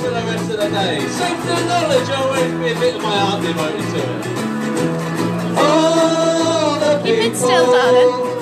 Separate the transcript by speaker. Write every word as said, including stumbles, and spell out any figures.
Speaker 1: for the rest of the day. Same for the knowledge, I'll always be a bit of my heart devoted to it. All the
Speaker 2: Keep it still, darling.